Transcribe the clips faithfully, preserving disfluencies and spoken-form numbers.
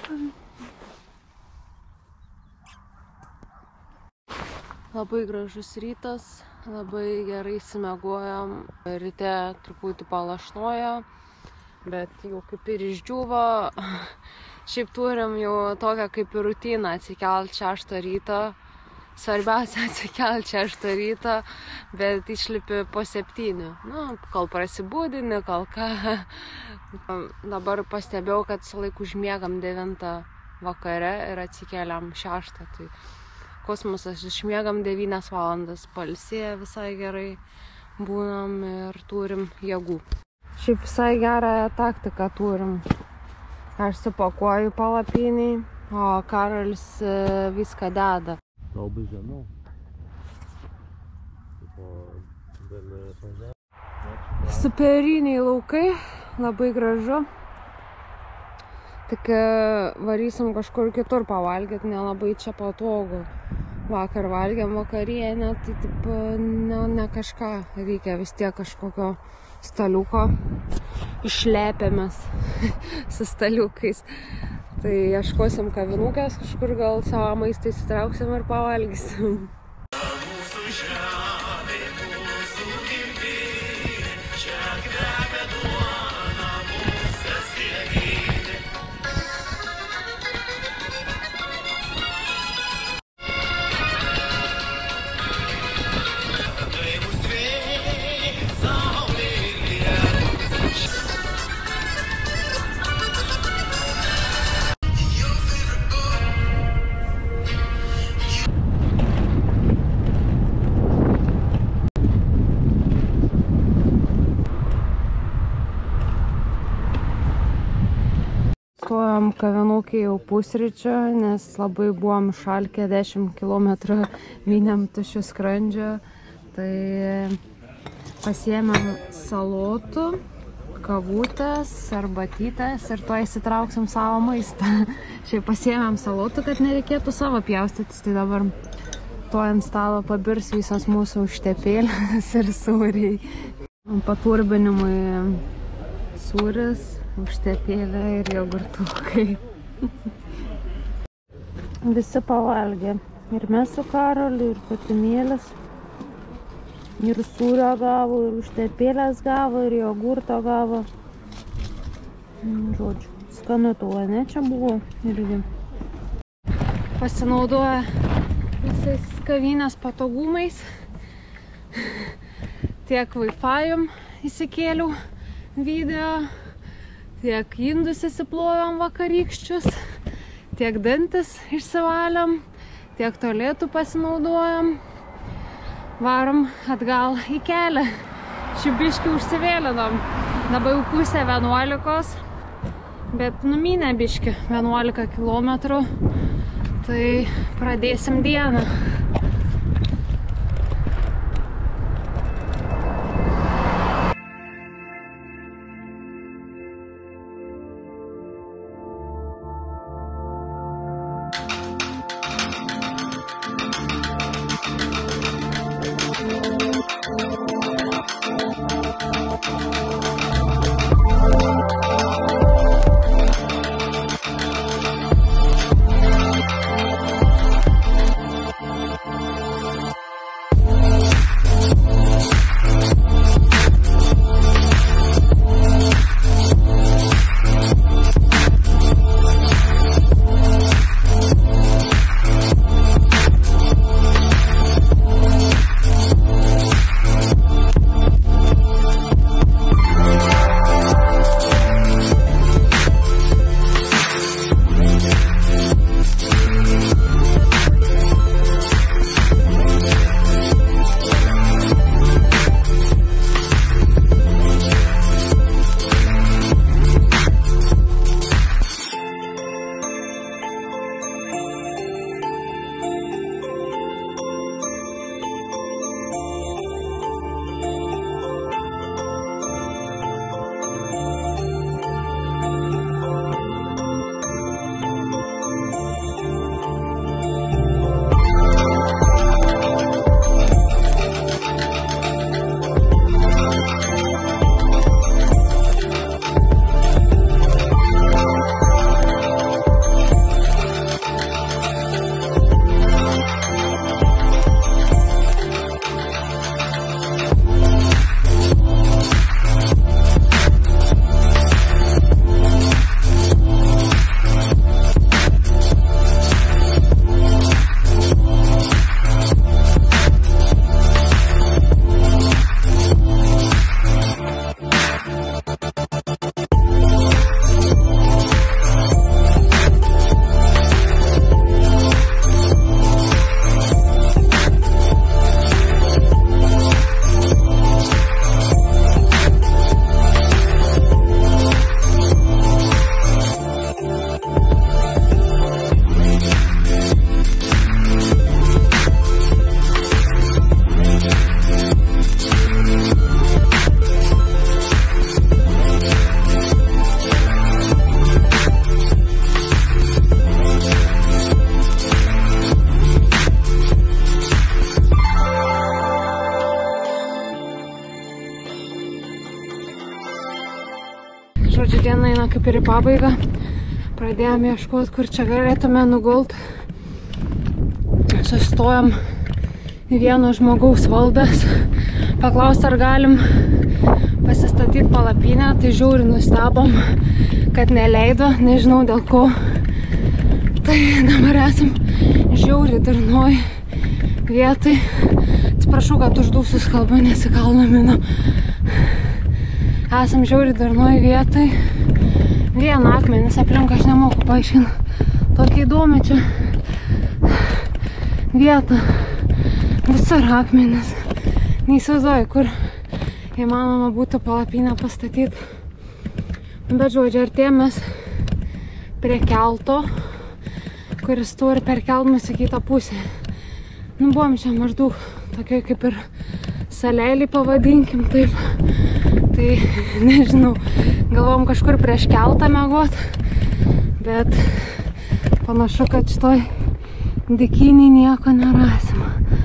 Labai gražus rytas, labai gerai išsimiegojom. Ryte truputį palašnojo, bet jau kaip ir išdžiuvo. Šiaip turim jau tokią kaip ir rutiną atsikelt šeštą ryto. Svarbiausia atsikelt šeštą ryto, bet išlipi po septynių. Nu, kol prasibūdini, kol ką. Dabar pastebėjau, kad su laiku užmiegam devintą vakare ir atsikeliam šeštą. Tai kosmosas, išmiegam devynias valandas, pailsėję visai gerai būnam ir turim jėgų. Šiaip visai gerą taktiką turim. Aš supakuoju palapiniai, o Karolis viską deda. Labai žemiau. Superiniai laukai, labai gražu. Tik varysim kažkur kitur pavalgyti, nelabai čia patogu. Vakar valgėm vakarienę, tai taip ne, ne kažką, reikia vis tiek kažkokio staliuko. Išlepėmės su staliukais. Tai ieškosim kavinukės, kažkur gal savo maistą įsitrauksim ir pavalgysim. Stojom kavinukį jau pusryčio, nes labai buvom šalkę dešimt kilometrų mynėm tuščių skrandžio. Tai pasiėmėm salotų, kavutės, arbatytės ir tuo įsitrauksim savo maistą. Šiaip pasiėmėm salotų, kad nereikėtų savo pjaustytis, tai dabar tuo ant stalo pabirs visos mūsų užtepėlės ir sūriai. Paturbinimui sūris, užtepėlė ir jogurtukai. Visi pavalgė. Ir mes su Karoliu, ir patinėlis. Ir sūrio gavo, ir užtepėlės gavo, ir jogurto gavo. Žodžiu, skanu tuo, ne? Čia buvo irgi. Pasinaudoja visais kavinės patogumais. Tiek Wi-Fi'um įsikėliau video. Tiek indus įsiplojom vakarykščius, tiek dantis išsivalėm, tiek tualetų pasinaudojom. Varom atgal į kelią. Šį biškį užsivėlinom. Dabar jau pusę vienuolikos, bet numynė biškį vienuolika kilometrų. Tai pradėsim dieną. Žodžiu, diena eina kaip ir į pabaigą. Pradėjome ieškoti, kur čia galėtume nugult. Sustojom į vieno žmogaus valdas. Paklausti, ar galim pasistatyti palapinę. Tai žiauriai nustebom, kad neleido. Nežinau dėl ko. Tai dabar esam žiauriai durnoj vietai. Atsiprašau, kad uždūsus kalba, nes į kalną minu. Esam žiauriai durnoj vietai. Vieną akmenis aplink, aš nemoku paaiškinti. Tokia įdomi čia vieta. Visur akmenis. Neįsivaizduoju, kur įmanoma būtų palapinę pastatyti. Bet žodžiu, artėjomės prie kelto, kuris turi perkelt mus į kitą pusę. Nu, buvom čia maždaug tokia kaip ir salelį, pavadinkim taip. Tai nežinau, galvom kažkur prieš keltą miegot, bet panašu, kad šitoj dykynį nieko nerasim.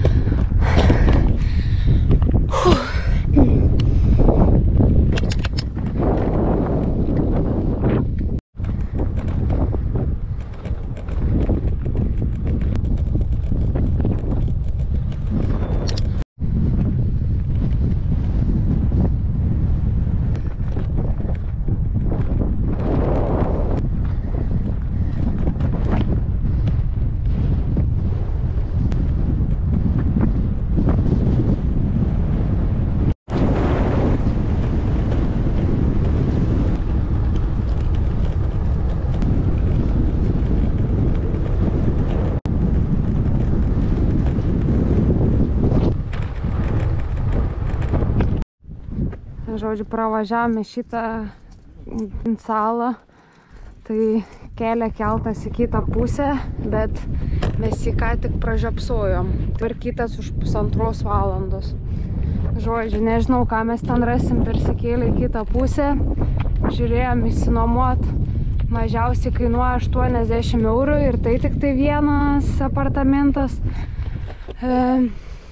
Žodžiu, pravažiavome šitą salą, tai kelia keltas į kitą pusę, bet mes jį ką tik pražiopsojom. Tvarkytas už pusantros valandos. Žodžiu, nežinau, ką mes ten rasim, persikėlę į kitą pusę. Žiūrėjom išsinuomot, mažiausiai kainuoja aštuoniasdešimt eurų ir tai tik tai vienas apartamentas. E,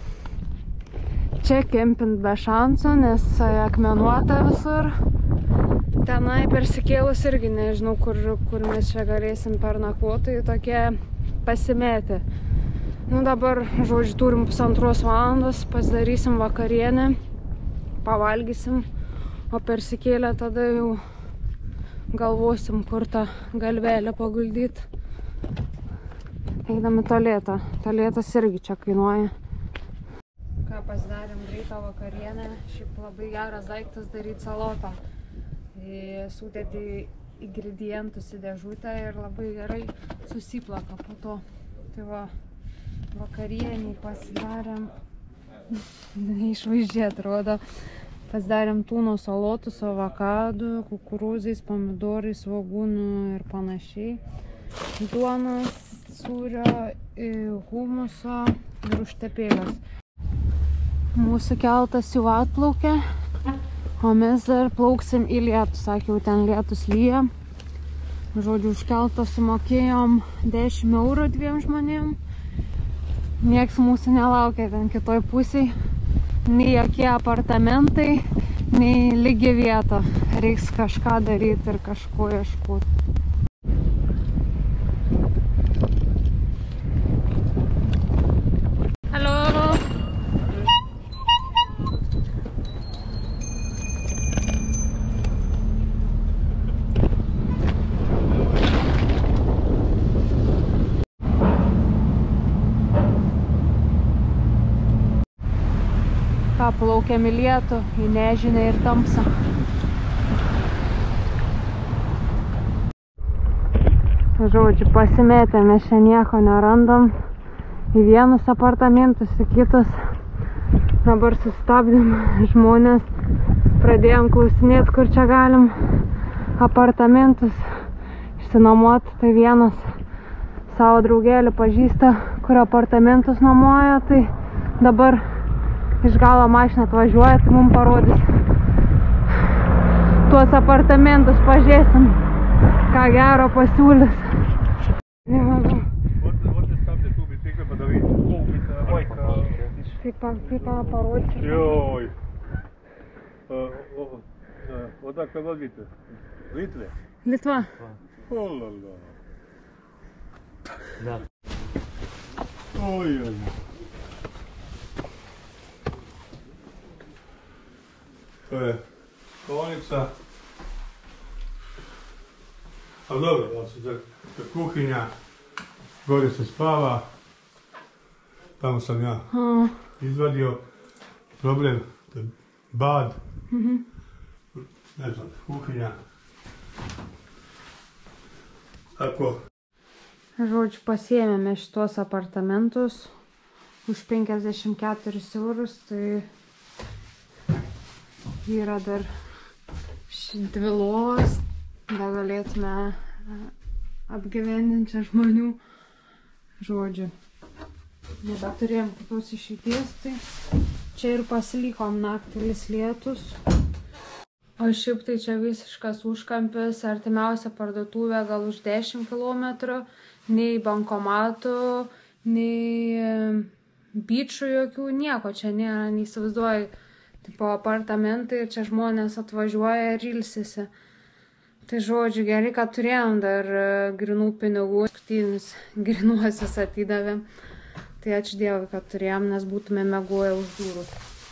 Čia kempint be šansų, nes akmenuota visur. Tenai persikėlus irgi nežinau, kur, kur mes čia galėsim pernakvoti, tokie pasimetę. Nu dabar, žodžiu, turim pusantros valandos, pasidarysim vakarienę, pavalgysim, o persikėlę tada jau galvosim, kur tą galvelę paguldyti. Eidami tualetą. Tualetas irgi čia kainuoja. Ką pasidarėm greitą vakarienę, šiaip labai geras daiktas daryti salotą. Sudėti ingredientus į dėžutę ir labai gerai susiplaka po to. Tai va, vakarienį pasidarėm, neišvaizdžiai atrodo, pasidarėm tūno salotų su avokadu, kukurūzais, pomidorais, svogūnų ir panašiai. Duonos, sūrio, humuso ir užtepėlės. Mūsų keltas jau atplaukė, o mes dar plauksim į lietų. Sakiau, ten lietus lyja. Žodžiu, už keltą sumokėjom dešimt eurų dviem žmonėm. Nieks mūsų nelaukia ten kitoj pusėj. Nei jokie apartamentai, nei lygi vieta. Reiks kažką daryti ir kažko ieškoti. Plaukėm į lietų, į nežinę ir tamsą. Žodžiu, pasimetę, mes čia nieko nerandam. Į vienus apartamentus, į kitus. Dabar sustabdėm žmonės. Pradėjom klausinėti, kur čia galim apartamentus išsinuomoti. Tai vienas savo draugelį pažįsta, kur apartamentus nuomoja. Tai dabar iš galo mašiną atvažiuoja, tai mums parodys tuos apartamentus, pažiūrėsim, ką gero pasiūlys. Nemanau. Kaip parodysiu? Joj. O tak to odbite. Litvė? Litva. Olala. Da. Oj, oj. To je stolnica. A dobro, da se za kuhinja, gore se spava. Tamo sam ja izvadio. Problem, to je bad. Ne znam, kuhinja. Tako. Žodžiu, pasiėmėme šitos apartamentus už penkiasdešimt keturis eurus, tai yra dar dvi lovos, dar galėtume apgyvendinti žmonių. Žodžiu, nebeturėjom kitos išeities, tai čia ir pasilikom naktilis lietus. O šiaip tai čia visiškas užkampis, artimiausia parduotuvė gal už dešimt kilometrų, nei bankomatų, nei bičių jokių, nieko čia nėra, neįsivaizduoju, tipo apartamentai ir čia žmonės atvažiuoja ir ilsisi. Tai žodžiu, gerai, kad turėjom dar grinų pinigų, paskutinius grinuosius atidavėm. Tai ačiū Dievui, kad turėjom, nes būtume miegoję už durų.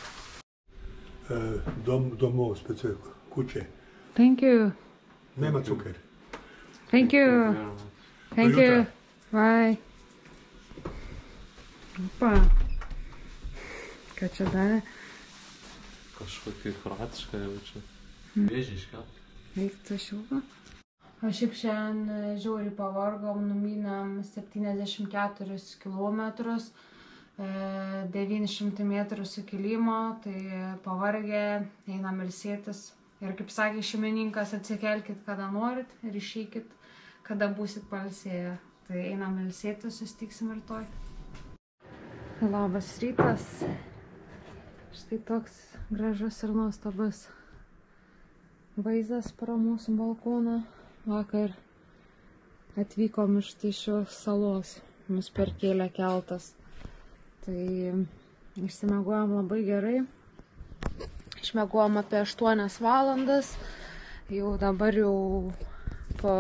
Dom, domov specifiku, kuće. Thank you. Nema cuker. Thank you. Thank you. Bye. Opa. Ką čia darė? Kažkokį kroatišką jaučiu. Vėžišką. Reiktų šilko. O šiaip šiandien žiauriai pavargom, numynėm septyniasdešimt keturis kilometrus, devyni šimtai metrų sukilimo, tai pavargę, einam ilsėtis. Ir kaip sakė šeimininkas, atsikelkit kada norit ir išeikit, kada būsit pailsėję. Tai einam ilsėtis, susitiksim rytoj. Labas rytas. Štai toks gražus ir nuostabus vaizdas pro mūsų balkoną. Vakar atvykom iš tai šios salos, mus perkėlė keltas. Tai išsimiegojom labai gerai. Išmiegojom apie aštuonias valandas. Jau dabar jau po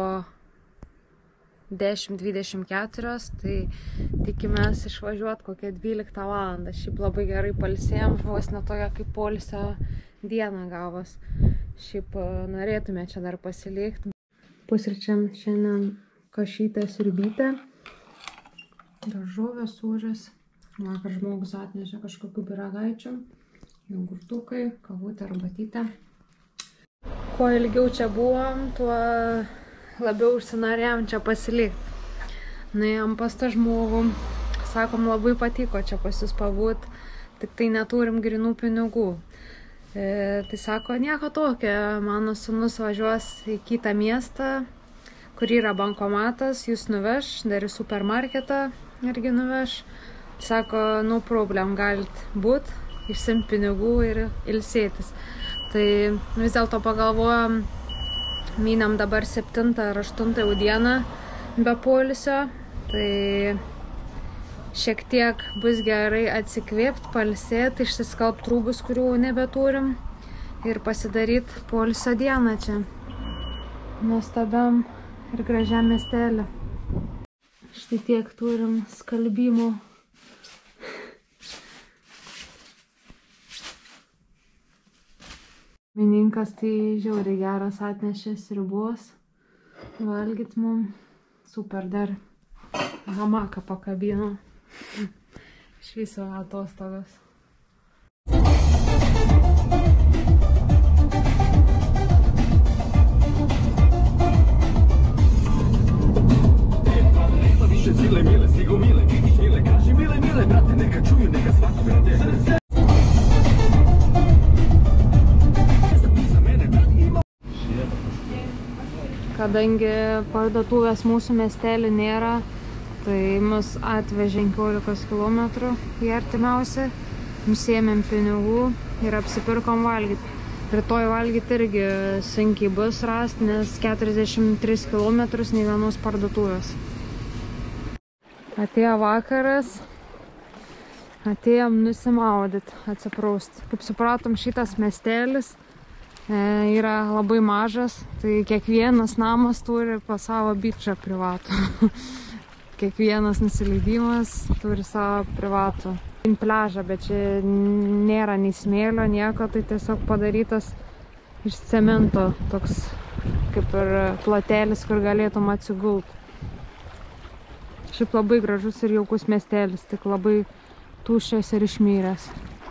dešimt dvidešimt keturios, tai tikimės išvažiuoti kokią dvyliktą valandą. Šiaip labai gerai pailsėjom, vos ne tokia kaip poilsio diena gavos. Šiaip norėtume čia dar pasilikti. Pusryčiam šiandien kašytė sriubytė, daržovės, sūris. Vakar žmogus atnešė kažkokių pyragaičių, jogurtukai, kavutė, arbatytė. Kuo ilgiau čia buvom, tuo labiau užsinorėjom čia pasilikti. Nuėjom pas tą žmogų, sakom, labai patiko čia pas jūs pabūt, tik tai neturim grinų pinigų. E, tai sako, nieko tokio, mano sūnus važiuos į kitą miestą, kur yra bankomatas, jūs nuveš, dar į supermarketą irgi nuveš. Sako, no problem, galit būt, išsimt pinigų ir ilsėtis. Tai vis dėlto pagalvojom, mynam dabar septintą ar aštuntą jau dieną be poilsio, tai šiek tiek bus gerai atsikvėpti, pailsėti, išsiskalbt rūbus, kurių nebeturim ir pasidaryti poilsio dieną čia nuostabiam ir gražiam miestelį. Štai tiek turim skalbimų. Mininkas tai žiauriai geras atnešė sriubos, valgyt mum, super, dar hamaką pakabino. Iš viso atostogas. Kadangi parduotuvės mūsų miestelį nėra, tai mus atvežė penkiolikos kilometrų į artimiausią, nusiėmėm pinigų ir apsipirkom valgyti. Rytoj valgyti irgi sunkiai bus rasti, nes keturiasdešimt tris kilometrus nei vienos parduotuvės. Atėjo vakaras, atėjom nusimaudyti, atsipraust. Kaip supratom, šitas miestelis yra labai mažas, tai kiekvienas namas turi po savo bičą privatų. Kiekvienas nusileidimas turi savo privatų. Pliažą, bet čia nėra nei smėlio, nieko, tai tiesiog padarytas iš cemento, toks kaip ir plotelis, kur galėtum atsigult. Šiaip labai gražus ir jaukus miestelis, tik labai tuščias ir išmyręs.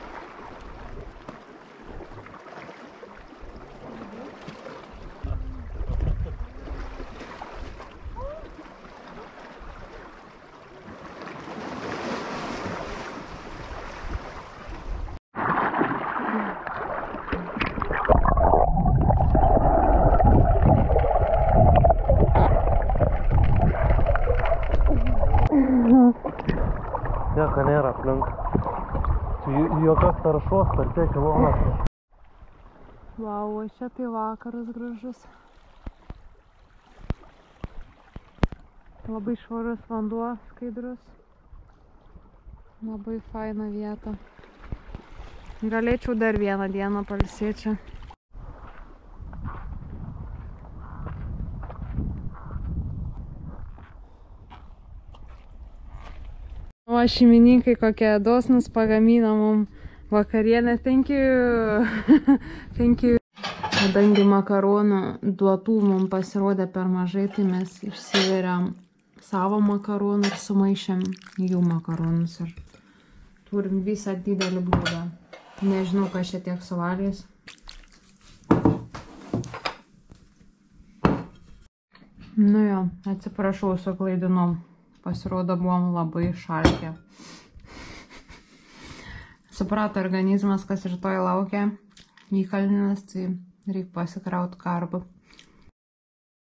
Nieko nėra aplink. Jokios taršos per tiek kilometrų. Vau, o čia tai vakaras gražus. Labai švarus vanduo, skaidrus. Labai faina vieta. Galėčiau dar vieną dieną pailsėti čia. O šeimininkai kokie dosnus pagamina mum vakarienę. Thank you. Thank you. Kadangi makaronų duotų mums pasirodė per mažai, tai mes išsiveriam savo makaronų ir sumaišėm jų makaronus. Ir turim visą didelį bliūdą. Nežinau, kas čia tiek suvalgys. Nu jo, atsiprašau, suklaidinau. Pasirodo, buvom labai šalkę. Suprato organizmas, kas rytoj laukia įkalninas, tai reikia pasikraut karbą.